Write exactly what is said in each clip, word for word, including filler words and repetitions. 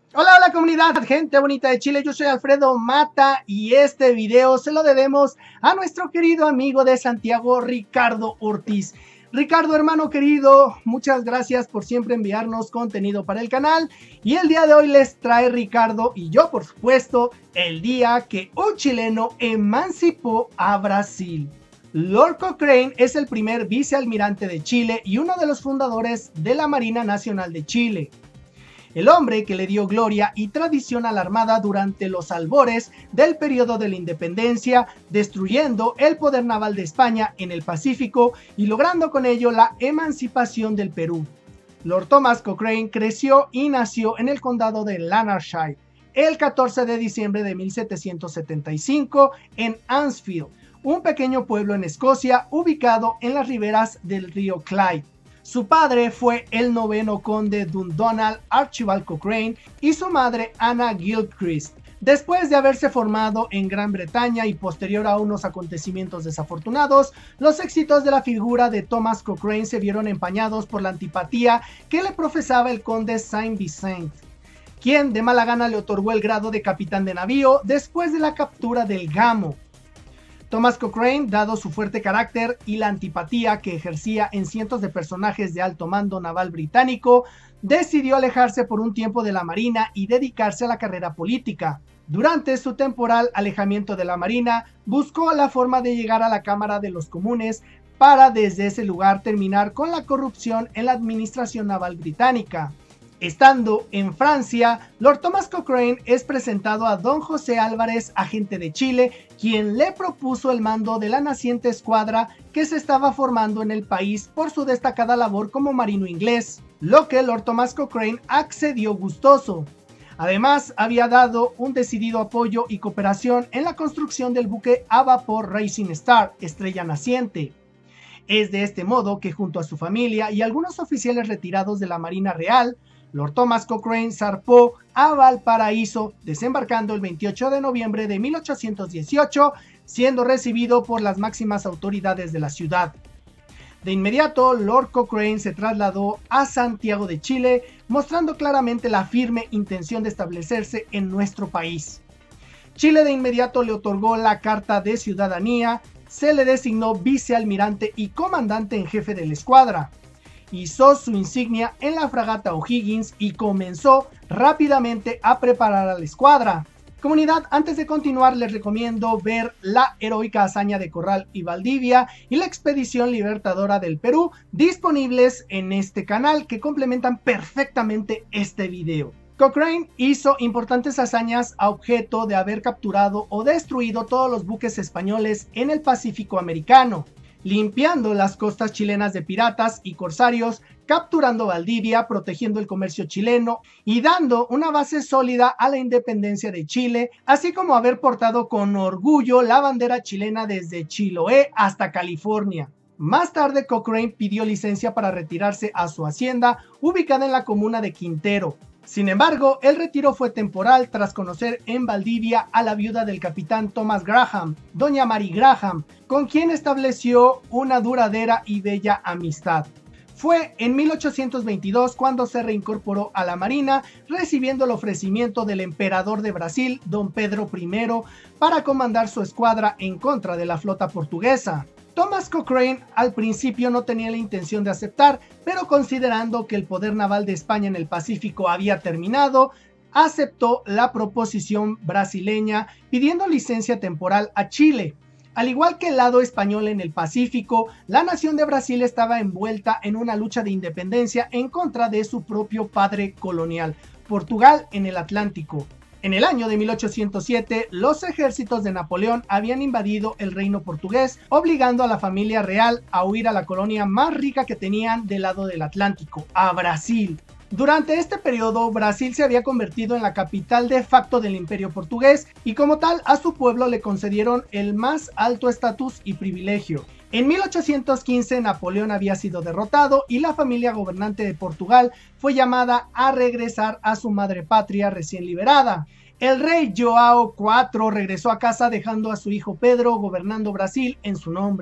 Hola, hola comunidad, gente bonita de Chile, yo soy Alfredo Mata y este video se lo debemos a nuestro querido amigo de Santiago, Ricardo Ortiz. Ricardo, hermano querido, muchas gracias por siempre enviarnos contenido para el canal y el día de hoy les trae Ricardo y yo por supuesto el día que un chileno emancipó a Brasil. Lord Cochrane es el primer vicealmirante de Chile y uno de los fundadores de la Marina Nacional de Chile. El hombre que le dio gloria y tradición a la Armada durante los albores del periodo de la independencia, destruyendo el poder naval de España en el Pacífico y logrando con ello la emancipación del Perú. Lord Thomas Cochrane creció y nació en el condado de Lanarkshire el catorce de diciembre de mil setecientos setenta y cinco en Ansfield, un pequeño pueblo en Escocia ubicado en las riberas del río Clyde. Su padre fue el noveno conde Dundonald Archibald Cochrane y su madre Anna Gilchrist. Después de haberse formado en Gran Bretaña y posterior a unos acontecimientos desafortunados, los éxitos de la figura de Thomas Cochrane se vieron empañados por la antipatía que le profesaba el conde Saint-Vincent, quien de mala gana le otorgó el grado de capitán de navío después de la captura del Gamo. Thomas Cochrane, dado su fuerte carácter y la antipatía que ejercía en cientos de personajes de alto mando naval británico, decidió alejarse por un tiempo de la Marina y dedicarse a la carrera política. Durante su temporal alejamiento de la Marina, buscó la forma de llegar a la Cámara de los Comunes para desde ese lugar terminar con la corrupción en la administración naval británica. Estando en Francia, Lord Thomas Cochrane es presentado a Don José Álvarez, agente de Chile, quien le propuso el mando de la naciente escuadra que se estaba formando en el país por su destacada labor como marino inglés, lo que Lord Thomas Cochrane accedió gustoso. Además, había dado un decidido apoyo y cooperación en la construcción del buque a vapor Rising Star, estrella naciente. Es de este modo que junto a su familia y algunos oficiales retirados de la Marina Real, Lord Thomas Cochrane zarpó a Valparaíso, desembarcando el veintiocho de noviembre de mil ochocientos dieciocho, siendo recibido por las máximas autoridades de la ciudad. De inmediato, Lord Cochrane se trasladó a Santiago de Chile, mostrando claramente la firme intención de establecerse en nuestro país. Chile de inmediato le otorgó la Carta de Ciudadanía, se le designó vicealmirante y comandante en jefe de la escuadra. Hizo su insignia en la fragata O'Higgins y comenzó rápidamente a preparar a la escuadra. Comunidad, antes de continuar les recomiendo ver la heroica hazaña de Corral y Valdivia y la expedición libertadora del Perú, disponibles en este canal que complementan perfectamente este video. Cochrane hizo importantes hazañas a objeto de haber capturado o destruido todos los buques españoles en el Pacífico americano, limpiando las costas chilenas de piratas y corsarios, capturando Valdivia, protegiendo el comercio chileno y dando una base sólida a la independencia de Chile, así como haber portado con orgullo la bandera chilena desde Chiloé hasta California. Más tarde, Cochrane pidió licencia para retirarse a su hacienda, ubicada en la comuna de Quintero. Sin embargo, el retiro fue temporal tras conocer en Valdivia a la viuda del capitán Thomas Graham, doña Mary Graham, con quien estableció una duradera y bella amistad. Fue en mil ochocientos veintidós cuando se reincorporó a la Marina, recibiendo el ofrecimiento del emperador de Brasil, don Pedro primero, para comandar su escuadra en contra de la flota portuguesa. Thomas Cochrane al principio no tenía la intención de aceptar, pero considerando que el poder naval de España en el Pacífico había terminado, aceptó la proposición brasileña pidiendo licencia temporal a Chile. Al igual que el lado español en el Pacífico, la nación de Brasil estaba envuelta en una lucha de independencia en contra de su propio padre colonial, Portugal en el Atlántico. En el año de mil ochocientos siete, los ejércitos de Napoleón habían invadido el reino portugués, obligando a la familia real a huir a la colonia más rica que tenían del lado del Atlántico, a Brasil. Durante este periodo, Brasil se había convertido en la capital de facto del imperio portugués y como tal a su pueblo le concedieron el más alto estatus y privilegio. En mil ochocientos quince Napoleón había sido derrotado y la familia gobernante de Portugal fue llamada a regresar a su madre patria recién liberada. El rey João cuarto regresó a casa dejando a su hijo Pedro gobernando Brasil en su nombre.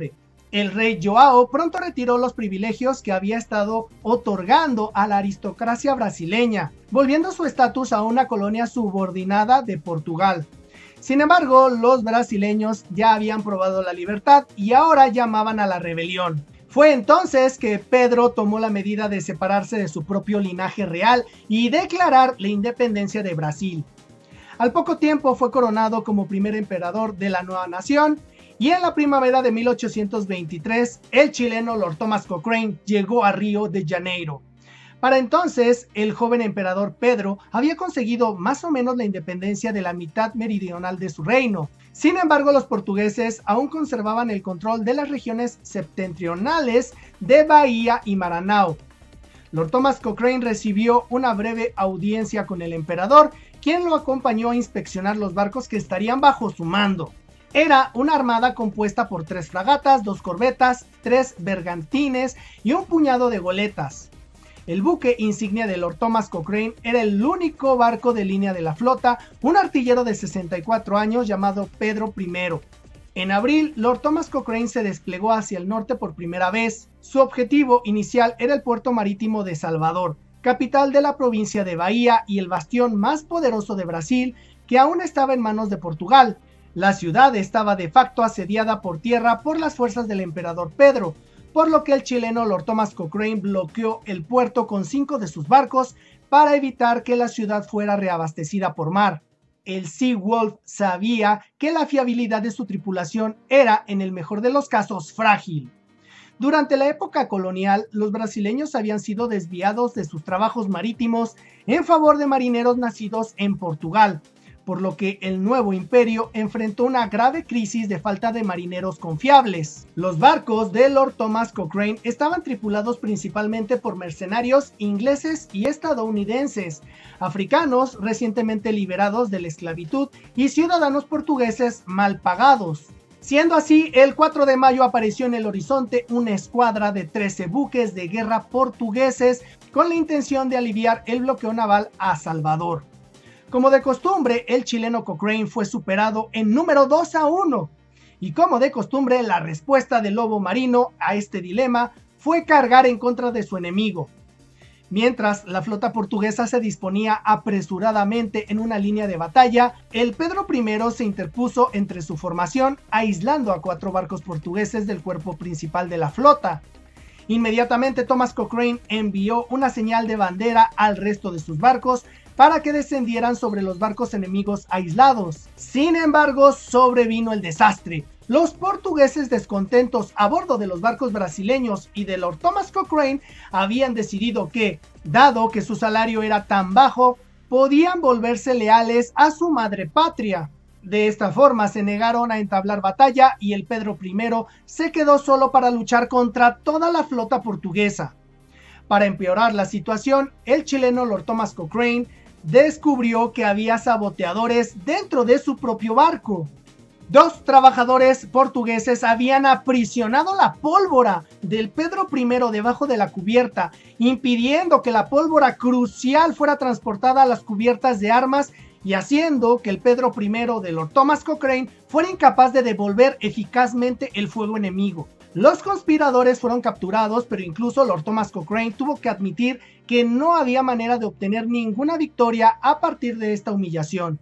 El rey João pronto retiró los privilegios que había estado otorgando a la aristocracia brasileña, volviendo su estatus a una colonia subordinada de Portugal. Sin embargo, los brasileños ya habían probado la libertad y ahora llamaban a la rebelión. Fue entonces que Pedro tomó la medida de separarse de su propio linaje real y declarar la independencia de Brasil. Al poco tiempo fue coronado como primer emperador de la nueva nación, y en la primavera de mil ochocientos veintitrés, el chileno Lord Thomas Cochrane llegó a Río de Janeiro. Para entonces, el joven emperador Pedro había conseguido más o menos la independencia de la mitad meridional de su reino. Sin embargo, los portugueses aún conservaban el control de las regiones septentrionales de Bahía y Maranhão. Lord Thomas Cochrane recibió una breve audiencia con el emperador, quien lo acompañó a inspeccionar los barcos que estarían bajo su mando. Era una armada compuesta por tres fragatas, dos corbetas, tres bergantines y un puñado de goletas. El buque insignia de Lord Thomas Cochrane era el único barco de línea de la flota, un artillero de sesenta y cuatro años llamado Pedro primero. En abril, Lord Thomas Cochrane se desplegó hacia el norte por primera vez. Su objetivo inicial era el puerto marítimo de Salvador, capital de la provincia de Bahía y el bastión más poderoso de Brasil, que aún estaba en manos de Portugal. La ciudad estaba de facto asediada por tierra por las fuerzas del emperador Pedro, por lo que el chileno Lord Thomas Cochrane bloqueó el puerto con cinco de sus barcos para evitar que la ciudad fuera reabastecida por mar. El Sea Wolf sabía que la fiabilidad de su tripulación era, en el mejor de los casos, frágil. Durante la época colonial, los brasileños habían sido desviados de sus trabajos marítimos en favor de marineros nacidos en Portugal, por lo que el nuevo imperio enfrentó una grave crisis de falta de marineros confiables. Los barcos de Lord Thomas Cochrane estaban tripulados principalmente por mercenarios ingleses y estadounidenses, africanos recientemente liberados de la esclavitud y ciudadanos portugueses mal pagados. Siendo así, el cuatro de mayo apareció en el horizonte una escuadra de trece buques de guerra portugueses con la intención de aliviar el bloqueo naval a Salvador. Como de costumbre, el chileno Cochrane fue superado en número dos a uno. Y como de costumbre, la respuesta del lobo marino a este dilema fue cargar en contra de su enemigo. Mientras la flota portuguesa se disponía apresuradamente en una línea de batalla, el Pedro primero se interpuso entre su formación, aislando a cuatro barcos portugueses del cuerpo principal de la flota. Inmediatamente Thomas Cochrane envió una señal de bandera al resto de sus barcos para que descendieran sobre los barcos enemigos aislados. Sin embargo, sobrevino el desastre. Los portugueses, descontentos a bordo de los barcos brasileños y de Lord Thomas Cochrane, habían decidido que, dado que su salario era tan bajo, podían volverse leales a su madre patria. De esta forma se negaron a entablar batalla y el Pedro primero se quedó solo para luchar contra toda la flota portuguesa. Para empeorar la situación, el chileno Lord Thomas Cochrane descubrió que había saboteadores dentro de su propio barco. Dos trabajadores portugueses habían aprisionado la pólvora del Pedro primero debajo de la cubierta, impidiendo que la pólvora crucial fuera transportada a las cubiertas de armas y haciendo que el Pedro primero de Lord Thomas Cochrane fuera incapaz de devolver eficazmente el fuego enemigo. Los conspiradores fueron capturados, pero incluso Lord Thomas Cochrane tuvo que admitir que no había manera de obtener ninguna victoria a partir de esta humillación.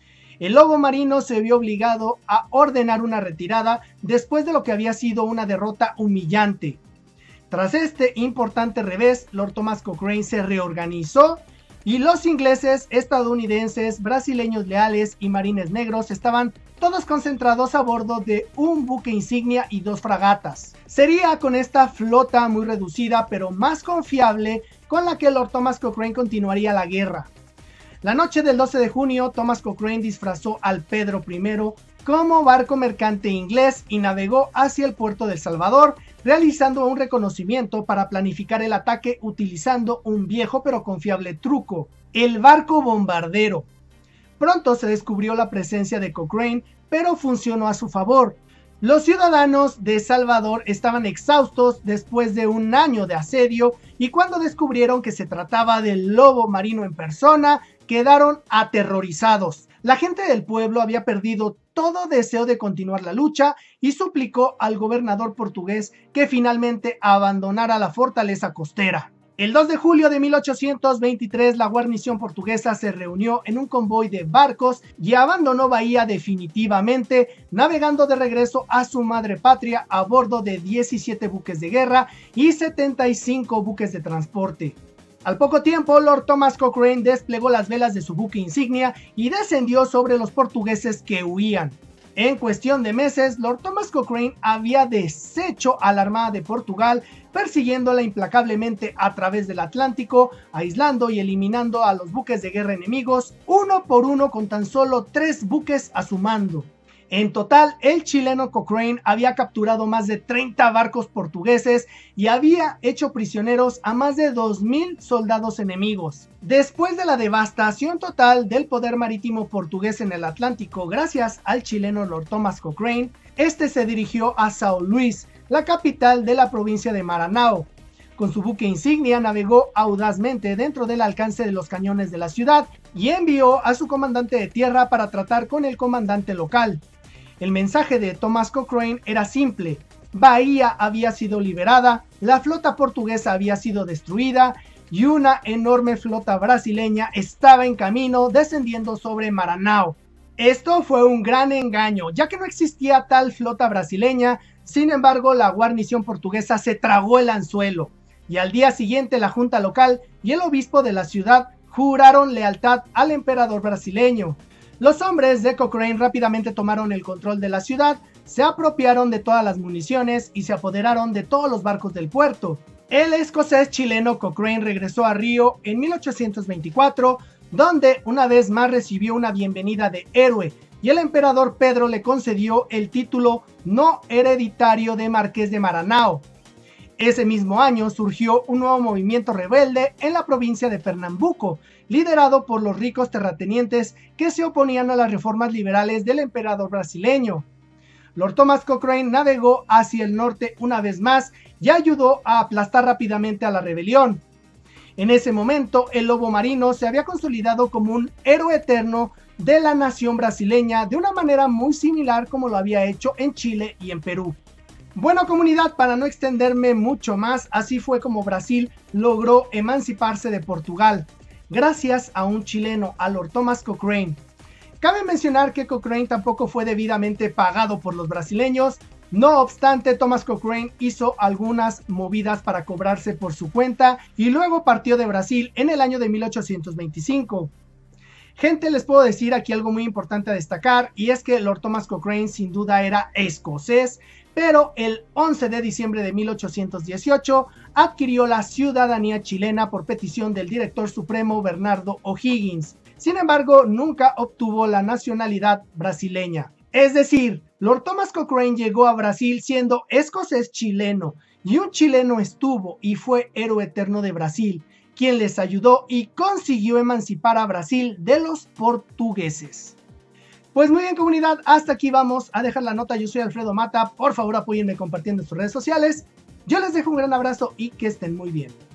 El lobo marino se vio obligado a ordenar una retirada después de lo que había sido una derrota humillante. Tras este importante revés, Lord Thomas Cochrane se reorganizó y los ingleses, estadounidenses, brasileños leales y marines negros estaban todos concentrados a bordo de un buque insignia y dos fragatas. Sería con esta flota muy reducida pero más confiable con la que Lord Thomas Cochrane continuaría la guerra. La noche del doce de junio, Thomas Cochrane disfrazó al Pedro primero como barco mercante inglés y navegó hacia el puerto de Salvador, realizando un reconocimiento para planificar el ataque utilizando un viejo pero confiable truco, el barco bombardero. Pronto se descubrió la presencia de Cochrane, pero funcionó a su favor. Los ciudadanos de Salvador estaban exhaustos después de un año de asedio y cuando descubrieron que se trataba del lobo marino en persona, quedaron aterrorizados. La gente del pueblo había perdido todo deseo de continuar la lucha y suplicó al gobernador portugués que finalmente abandonara la fortaleza costera. El dos de julio de mil ochocientos veintitrés, la guarnición portuguesa se reunió en un convoy de barcos y abandonó Bahía definitivamente, navegando de regreso a su madre patria a bordo de diecisiete buques de guerra y setenta y cinco buques de transporte. Al poco tiempo, Lord Thomas Cochrane desplegó las velas de su buque insignia y descendió sobre los portugueses que huían. En cuestión de meses, Lord Thomas Cochrane había deshecho a la Armada de Portugal, persiguiéndola implacablemente a través del Atlántico, aislando y eliminando a los buques de guerra enemigos, uno por uno con tan solo tres buques a su mando. En total, el chileno Cochrane había capturado más de treinta barcos portugueses y había hecho prisioneros a más de dos mil soldados enemigos. Después de la devastación total del poder marítimo portugués en el Atlántico gracias al chileno Lord Thomas Cochrane, este se dirigió a São Luís, la capital de la provincia de Maranhão. Con su buque insignia navegó audazmente dentro del alcance de los cañones de la ciudad y envió a su comandante de tierra para tratar con el comandante local. El mensaje de Thomas Cochrane era simple: Bahía había sido liberada, la flota portuguesa había sido destruida y una enorme flota brasileña estaba en camino descendiendo sobre Maranhão. Esto fue un gran engaño, ya que no existía tal flota brasileña. Sin embargo, la guarnición portuguesa se tragó el anzuelo y al día siguiente la junta local y el obispo de la ciudad juraron lealtad al emperador brasileño. Los hombres de Cochrane rápidamente tomaron el control de la ciudad, se apropiaron de todas las municiones y se apoderaron de todos los barcos del puerto. El escocés chileno Cochrane regresó a Río en mil ochocientos veinticuatro, donde una vez más recibió una bienvenida de héroe y el emperador Pedro le concedió el título no hereditario de Marqués de Maranhão. Ese mismo año surgió un nuevo movimiento rebelde en la provincia de Pernambuco, liderado por los ricos terratenientes que se oponían a las reformas liberales del emperador brasileño. Lord Thomas Cochrane navegó hacia el norte una vez más y ayudó a aplastar rápidamente a la rebelión. En ese momento, el lobo marino se había consolidado como un héroe eterno de la nación brasileña de una manera muy similar como lo había hecho en Chile y en Perú. Bueno, comunidad, para no extenderme mucho más, así fue como Brasil logró emanciparse de Portugal, gracias a un chileno, a Lord Thomas Cochrane. Cabe mencionar que Cochrane tampoco fue debidamente pagado por los brasileños. No obstante, Thomas Cochrane hizo algunas movidas para cobrarse por su cuenta y luego partió de Brasil en el año de mil ochocientos veinticinco. Gente, les puedo decir aquí algo muy importante a destacar, y es que Lord Thomas Cochrane sin duda era escocés, pero el once de diciembre de mil ochocientos dieciocho adquirió la ciudadanía chilena por petición del director supremo Bernardo O'Higgins. Sin embargo, nunca obtuvo la nacionalidad brasileña. Es decir, Lord Thomas Cochrane llegó a Brasil siendo escocés chileno, y un chileno estuvo y fue héroe eterno de Brasil, quien les ayudó y consiguió emancipar a Brasil de los portugueses. Pues muy bien, comunidad, hasta aquí vamos a dejar la nota. Yo soy Alfredo Mata, por favor apóyenme compartiendo en sus redes sociales. Yo les dejo un gran abrazo y que estén muy bien.